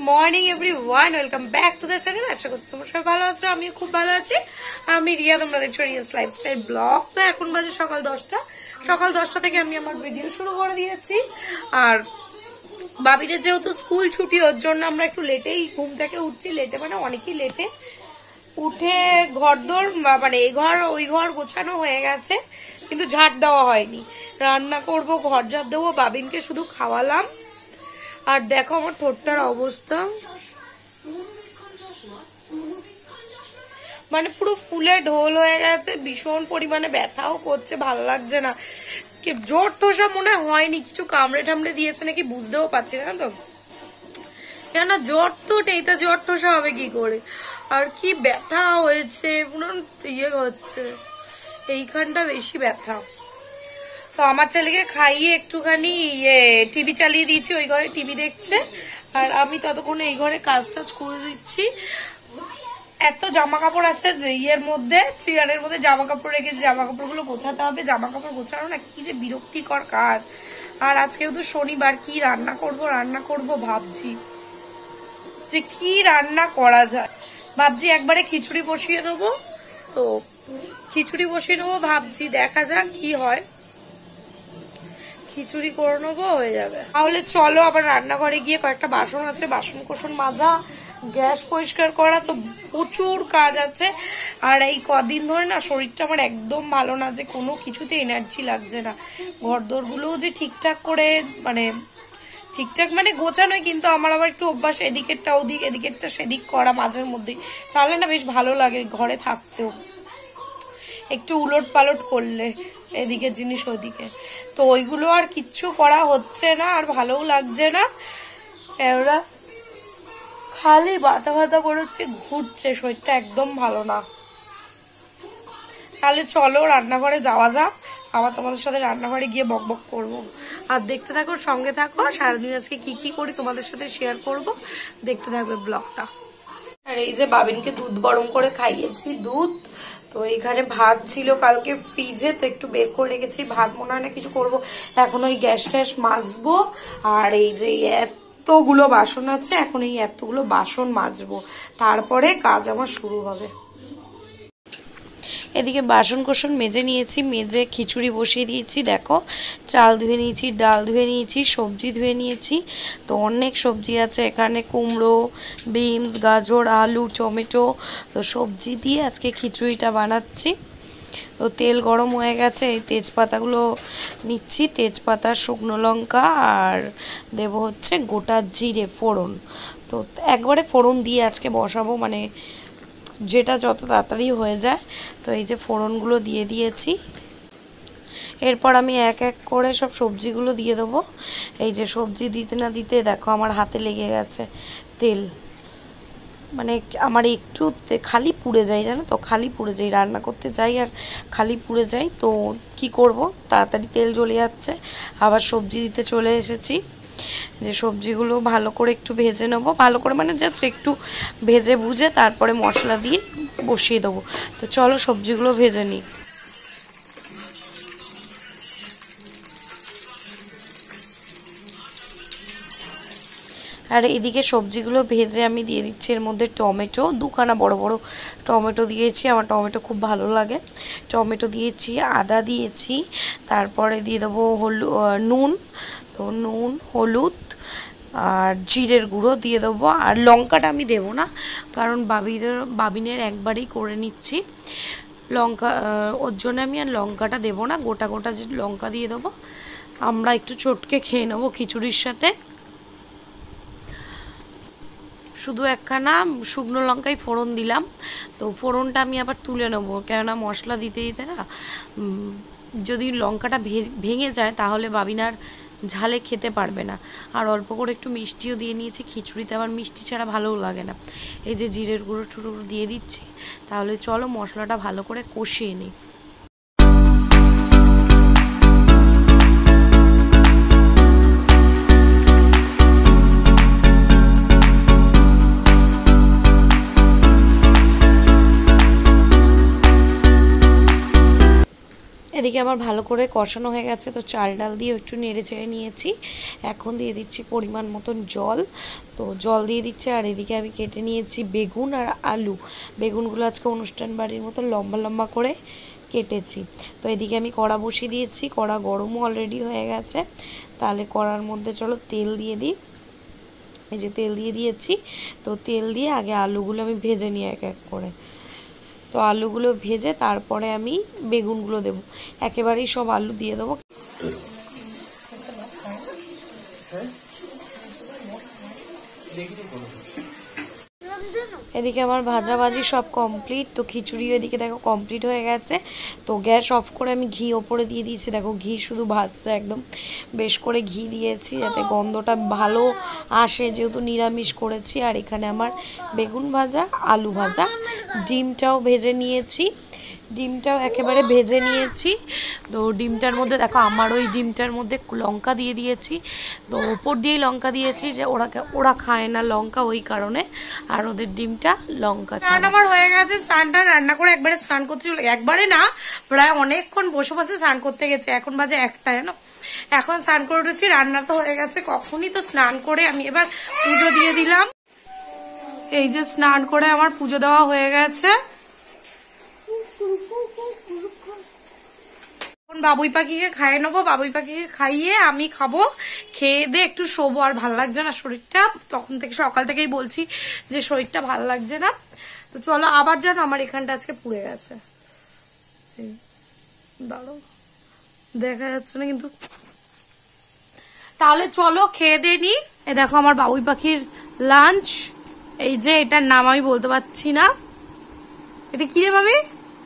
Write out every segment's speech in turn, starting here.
Morning everyone, welcome back to the channel. আশা করছি তোমরা সবাই ভালো আছো, আমিও খুব ভালো আছি। আমি রিয়া, তোমরা দেখছো রিয়াস লাইফস্টাইল ব্লগ। তো এখন বাজে সকাল 10টা থেকে আমি আমার ভিডিও শুরু করে দিয়েছি। আর বাবিদের যেহেতু স্কুল ছুটি, ওর জন্য আমরা একটু লেটেই ঘুম থেকে উঠছি। লেটে মানে অনেকই লেটে উঠে ঘরদোর মানে এই ঘর ওই ঘর গোছানো হয়ে গেছে, কিন্তু ঝাড় দেওয়া হয়নি। রান্না করব, ঘর ঝাড় দেবো, বাবিনকে শুধু খাওয়ালাম। আর দেখো আমার ঠোঁটটার অবস্থা, মানে পুরো ফুলে ঢোল হয়ে গেছে, ভীষণ পরিমাণে ব্যথাও করছে, ভালো লাগছে না। জোর ঠোসা মনে হয়নি, কিছু কামড়ে টামড়ে দিয়েছে নাকি বুঝতেও পারছি না। তো কেন জ্বর তো এইটা জ্বর ঠোসা হবে কি করে? আর কি ব্যথা হয়েছে, পুরো ইয়ে হচ্ছে, এইখানটা বেশি ব্যথা। তো আমার ছেলেকে খাইয়ে একটুখানি টিভি চালিয়ে দিয়েছি, ওই ঘরে টিভি দেখছে। আর আমি ততক্ষণে এই ঘরে কাজ টাজ করে দিচ্ছি। এত জামা কাপড় আছে যে ইয়ের মধ্যে, চেয়ারের মধ্যে জামা কাপড় রেখেছি, জামা কাপড়গুলো গোছাতে হবে। জামা কাপড় গোছানো না কি যে বিরক্তিকর কাজ। আর আজকেও তো শনিবার, কি রান্না করব ভাবছি যে কি রান্না করা যায়। ভাবছি একবারে খিচুড়ি বসিয়ে নেবো, তো খিচুড়ি বসিয়ে নেবো ভাবছি, দেখা যাক কি হয়। খিচুড়ি করে নেবো, হয়ে যাবে। তাহলে চলো আবার রান্নাঘরে গিয়ে কয়েকটা বাসন আছে, বাসন কোসন মাজা, গ্যাস পরিষ্কার করা, তো প্রচুর কাজ আছে। আর এই কদিন ধরে না শরীরটা আমার একদম ভালো না, যে কোনো কিছুতে এনার্জি লাগছে না। ঘরদোর গুলোও যে ঠিকঠাক করে ঠিকঠাক মানে গোছানোই, কিন্তু আমার আবার একটু অভ্যাস এদিকেরটা ওদিক এদিকেরটা সেদিক করা মাঝের মধ্যে, তাহলে না বেশ ভালো লাগে ঘরে থাকতেও। একটু উলট পালট করলে এদিকের জিনিস ওদিকে, তো ওইগুলো আর কিচ্ছু করা হচ্ছে না, আর ভালোও লাগছে না। এরা খালি বাতা বাতা করছে, ঘুরছে, শরীরটা একদম ভালো না। তাহলে চলো রান্নাঘরে যাওয়া যাক, আবার তোমাদের সাথে রান্নাঘরে গিয়ে বক বক করবো। আর দেখতে থাকো, সঙ্গে থাকো, সারাদিন আজকে কি কি করি তোমাদের সাথে শেয়ার করব, দেখতে থাকবে ব্লগটা। আর এই যে বাবিনকে দুধ গরম করে খাইয়েছি, দুধ। তো এইখানে ভাত ছিল কালকে ফ্রিজে, তো একটু বের করে রেখেছি। ভাত মনে হয় না কিছু করবো এখন, ওই গ্যাস ট্যাস মাজবো। আর এই যে এতগুলো বাসন আছে, এখন এই এতগুলো বাসন মাজবো, তারপরে কাজ আমার শুরু হবে। এদিকে বাসন কোসন মেজে নিয়েছি, মেজে খিচুড়ি বসিয়ে দিয়েছি। দেখো চাল ধুয়ে নিয়েছি, ডাল ধুয়ে নিয়েছি, সবজি ধুয়ে নিয়েছি। তো অনেক সবজি আছে এখানে, কুমড়ো, বিনস, গাজর, আলু, টমেটো। তো সবজি দিয়ে আজকে খিচুড়িটা বানাচ্ছি। তো তেল গরম হয়ে গেছে, এই তেজপাতাগুলো নিচ্ছি, তেজপাতা, শুকনো লঙ্কা, আর দেব হচ্ছে গোটা জিরে ফোড়ন। তো একবারে ফোড়ন দিয়ে আজকে বসাবো, মানে যেটা যত তাড়াতাড়ি হয়ে যায়। তো এই যে ফোড়নগুলো দিয়ে দিয়েছি, এরপর আমি এক এক করে সব সবজিগুলো দিয়ে দেবো। এই যে সবজি দিতে না দিতে দেখো আমার হাতে লেগে গেছে তেল, মানে আমার একটু খালি পুড়ে যায়, জানো তো, খালি পুড়ে যাই, রান্না করতে যাই আর খালি পুড়ে যাই। তো কি করব, তাড়াতাড়ি তেল জ্বলে যাচ্ছে। আবার সবজি দিতে চলে এসেছি, যে সবজিগুলো ভালো করে একটু ভেজে নেবো, ভালো করে মানে জাস্ট একটু ভেজে বুঝে তারপরে মশলা দিয়ে বসিয়ে দেবো। তো চলো সবজিগুলো ভেজে নিই। আর এদিকে সবজিগুলো ভেজে আমি দিয়ে দিচ্ছি এর মধ্যে টমেটো, দুখানা বড় বড় টমেটো দিয়েছি, আমার টমেটো খুব ভালো লাগে। টমেটো দিয়েছি, আদা দিয়েছি, তারপরে দিয়ে দেবো নুন। তো নুন, হলুদ আর জিরের গুঁড়ো দিয়ে দেবো। আর লঙ্কাটা আমি দেবো না, কারণ বাবিনের একবারেই করে নিচ্ছি লঙ্কা, ওর জন্য আমি আর লঙ্কাটা দেবো না, গোটা গোটা যে লঙ্কা দিয়ে দেবো। আমরা একটু চটকে খেয়ে নেবো খিচুড়ির সাথে। শুধু একখানা শুকনো লঙ্কাই ফোড়ন দিলাম। তো ফোড়নটা আমি আবার তুলে নেবো, কেননা মশলা দিতে দিতে না যদি লঙ্কাটা ভেঙে যায় তাহলে বাবিন আর ঝালে খেতে পারবে না। আর অল্প করে একটু মিষ্টিও দিয়ে নিয়েছি, খিচুড়িতে আবার মিষ্টি ছাড়া ভালোও লাগে না। এই যে জিরের গুঁড়ো টুড়ো দিয়ে দিচ্ছি। তাহলে চলো মশলাটা ভালো করে কষিয়ে নিই। এদিকে আমার ভালো করে কষানো হয়ে গেছে, তো চাল ডাল দিয়ে একটু নেড়ে চেড়ে নিয়েছি। এখন দিয়ে দিচ্ছি পরিমাণ মতন জল, তো জল দিয়ে দিচ্ছি। আর এদিকে আমি কেটে নিয়েছি বেগুন আর আলু। বেগুনগুলো আজকে অনুষ্ঠান বাড়ির মতো লম্বা লম্বা করে কেটেছি। তো এদিকে আমি কড়া বসিয়ে দিয়েছি, কড়া গরমও অলরেডি হয়ে গেছে। তাহলে কড়ার মধ্যে চলো তেল দিয়ে দিই। এই যে তেল দিয়ে দিয়েছি। তো তেল দিয়ে আগে আলুগুলো আমি ভেজে নিই এক এক করে। তো আলুগুলো ভেজে তারপরে আমি বেগুনগুলো দেবো, একেবারেই সব আলু দিয়ে দেবো। এদিকে আমার ভাজাভাজি সব কমপ্লিট। তো খিচুড়িও এদিকে দেখো কমপ্লিট হয়ে গেছে। তো গ্যাস অফ করে আমি ঘি ওপরে দিয়ে দিয়েছি। দেখো ঘি শুধু ভাজছে, একদম বেশ করে ঘি দিয়েছি যাতে গন্ধটা ভালো আসে, যেহেতু নিরামিষ করেছি। আর এখানে আমার বেগুন ভাজা, আলু ভাজা, ডিমটাও ভেজে নিয়েছি। ডিমটাও একেবারে ভেজে নিয়েছি। তো ডিমটার মধ্যে দেখো আমার ওই ডিমটার মধ্যে লঙ্কা দিয়ে দিয়েছি। তো ওপর দিয়েই লঙ্কা দিয়েছি, যে ওরা খায় না লঙ্কা, ওই কারণে। আর ওদের ডিমটা লঙ্কা ছাড়া। আমার হয়ে গেছে, স্নানটা রান্না করে একবারে স্নান করতে চলে, একবারে না প্রায় অনেকক্ষণ বসে বসে স্নান করতে গেছে। এখন বাজে 1টা, জানো। এখন স্নান করে উঠেছি, রান্না তো হয়ে গেছে কখনই। তো স্নান করে আমি এবার পুজো দিয়ে দিলাম। এই যে স্নান করে আমার পুজো দেওয়া হয়ে গেছে। বাবুই পাখিকে খাইয়ে নেবো, বাবুই পাখিকে খাইয়ে আমি খাবো, খেয়ে দিয়ে একটু শোবো। আর ভাল লাগছে না শরীরটা, তখন থেকে সকাল থেকেই বলছি যে শরীরটা ভাল লাগছে না। তো চলো, আবার জানো আমার এখানটা আজকে পুড়ে গেছে, দাঁড়ো দেখা যাচ্ছে না কিন্তু। তাহলে চলো খেয়ে দিয়ে নি। এ দেখো আমার বাবুই পাখির লাঞ্চ। এই যে এটার নাম আমি বলতে পারছি না, এটা কি রে ভাবি?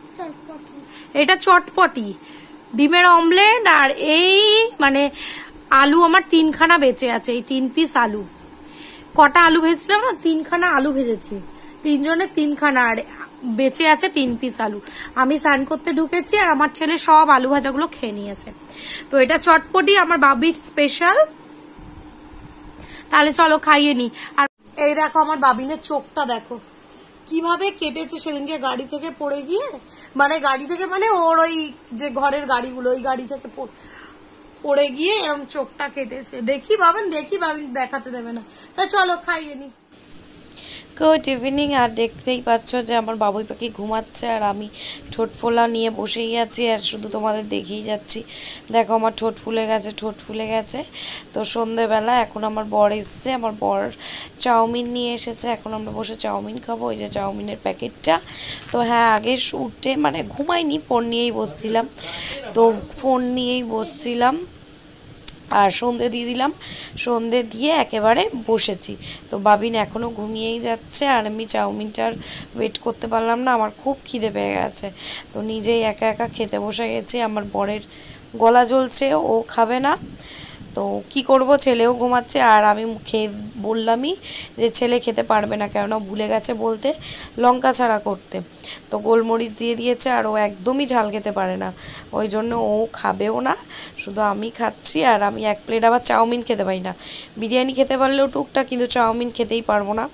এটা চটপটি, ডিমের অমলেট। আর এই মানে আলু আমার 3খানা বেঁচে আছে, এই 3 পিস আলু। কটা আলু ভেজেছিলাম না, 3খানা আলু ভেজেছি, 3জনের 3খানা। আর বেঁচে আছে 3 পিস আলু। আমি স্নান করতে ঢুকেছি আর আমার ছেলে সব আলু ভাজাগুলো খেয়ে নিয়েছে। তো এটা চটপটি আমার বাবির স্পেশাল। তাহলে চলো খাইয়ে নি। আর এই দেখো আমার বাবিনের চোখটা দেখো কিভাবে কেটেছে সেদিনকে গাড়ি থেকে পড়ে গিয়ে, মানে গাড়ি থেকে মানে ওর ওই যে ঘরের গাড়িগুলো, ওই গাড়ি থেকে পড়ে গিয়ে এরকম চোখটা কেটেছে। দেখি ভাবেন, দেখি ভাবি দেখাতে দেবে না। তা চলো খাইয়ে নি। Good evening. আর দেখতেই পাচ্ছ যে আমার বাবুই পাখি ঘুমাচ্ছে আর আমি ঠোঁট ফোলা নিয়ে বসেই আছি আর শুধু তোমাদের দেখেই যাচ্ছি। দেখো আমার ঠোঁট ফুলে গেছে, ঠোঁট ফুলে গেছে। তো সন্ধেবেলা এখন আমার বর এসছে, আমার বর চাউমিন নিয়ে এসেছে। এখন আমরা বসে চাউমিন খাবো, ওই যে চাউমিনের প্যাকেটটা। তো হ্যাঁ, আগে উঠে মানে ঘুমাইনি, ফোন নিয়েই বসছিলাম। তো ফোন নিয়েই বসছিলাম আর সন্ধে দিয়ে দিলাম। সন্ধে দিয়ে একেবারে বসেছি। তো বাবিন এখনও ঘুমিয়েই যাচ্ছে আর আমি চাউমিনটার ওয়েট করতে পারলাম না, আমার খুব খিদে পেয়ে গেছে। তো নিজেই একা একা খেতে বসে গেছি। আমার বরের গলা জ্বলছে, ও খাবে না। তো কি করব, ছেলেও ঘুমাচ্ছে। আর আমি খেয়ে বললামই যে ছেলে খেতে পারবে না, কেননা ভুলে গেছে বলতে লঙ্কা ছাড়া করতে। তো গোলমরিচ দিয়ে দিয়েছে আর ও একদমই ঝাল খেতে পারে না, ওই জন্য ও খাবেও না, শুধু আমি খাচ্ছি। আর আমি 1 প্লেট আবার চাউমিন খেতে পারি না। বিরিয়ানি খেতে পারলেও টুকটাক, কিন্তু চাউমিন খেতেই পারবো না।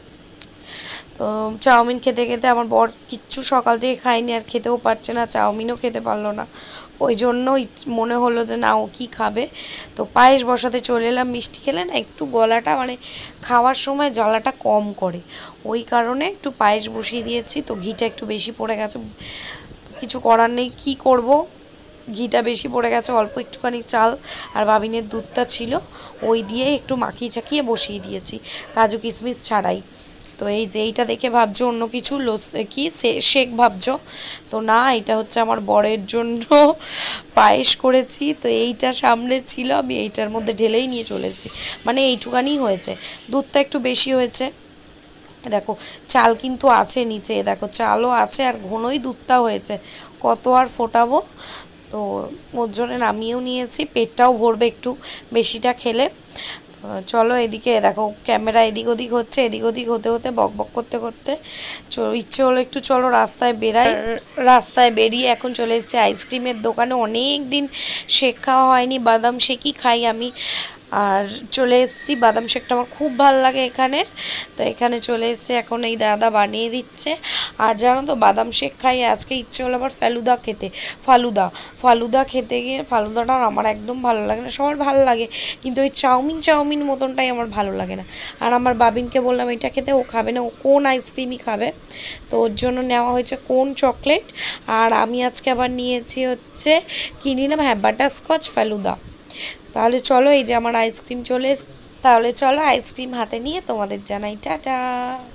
তো চাউমিন খেতে খেতে আমার বর কিচ্ছু সকাল থেকে খায়নি আর খেতেও পারছে না, চাউমিনও খেতে পারলো না। ওই জন্যই মনে হলো যে না, ও কী খাবে। তো পায়েস বসাতে চলে এলাম। মিষ্টি খেলে না একটু গলাটা মানে খাওয়ার সময় জ্বালাটা কম করে, ওই কারণে একটু পায়েস বসিয়ে দিয়েছি। তো ঘিটা একটু বেশি পড়ে গেছে, কিছু করার নেই, কী করব, ঘিটা বেশি পড়ে গেছে। অল্প একটুখানি চাল আর বাবিনের দুধটা ছিল, ওই দিয়ে একটু মাখিয়ে চাকিয়ে বসিয়ে দিয়েছি, কাজু কিশমিশ ছাড়াই। তো এই যে এইটা দেখে ভাবছো অন্য কিছু কি শেক ভাবছো, তো না, এটা হচ্ছে আমার বরের জন্য পায়েস করেছি। তো এইটা সামনে ছিল, আমি এইটার মধ্যে ঢেলেই নিয়ে চলে এসেছি, মানে এইটুকানি হয়েছে, দুধটা একটু বেশি হয়েছে। দেখো চাল কিন্তু আছে নিচে, দেখো চালও আছে আর ঘনই দুধটা হয়েছে, কত আর ফোটাবো। তো ওর জন্য নামিয়েও নিয়েছি, পেটটাও ভরবে একটু বেশিটা খেলে। চলো এদিকে দেখো ক্যামেরা এদিক ওদিক হচ্ছে, এদিক ওদিক হতে হতে বক বক করতে করতে ইচ্ছে হলো একটু চলো রাস্তায় বেরাই। রাস্তায় বেরিয়ে এখন চলে এসেছি আইসক্রিমের দোকানে। অনেক দিন শেক খাওয়া হয়নি, বাদাম শেকই খাই আমি। আর চলে এসেছি, বাদাম শেকটা আমার খুব ভালো লাগে এখানে। তো এখানে চলে এসেছি, এখন এই দাদা বানিয়ে দিচ্ছে। আর জানো তো বাদাম শেক খাই, আজকে ইচ্ছে হলো আবার ফালুদা খেতে। ফালুদা ফালুদা খেতে গিয়ে, ফালুদাটা আমার একদম ভালো লাগে না, সবার ভালো লাগে কিন্তু ওই চাউমিন মতনটাই আমার ভালো লাগে না। আর আমার বাবিনকে বললাম এটা খেতে, ও খাবে না, ও কোন আইসক্রিমই খাবে। তো ওর জন্য নেওয়া হয়েছে কোন চকলেট। আর আমি আজকে আবার নিয়েছি হচ্ছে, কী নিলাম, হ্যাঁ বাটারস্কচ ফালুদা। তাহলে চলো, এই যে আমার আইসক্রিম চলে তাহলে চলো আইসক্রিম হাতে নিয়ে তোমাদের জানাই টাটা।